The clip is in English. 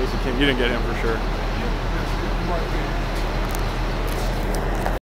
Stacey King. You didn't get him for sure.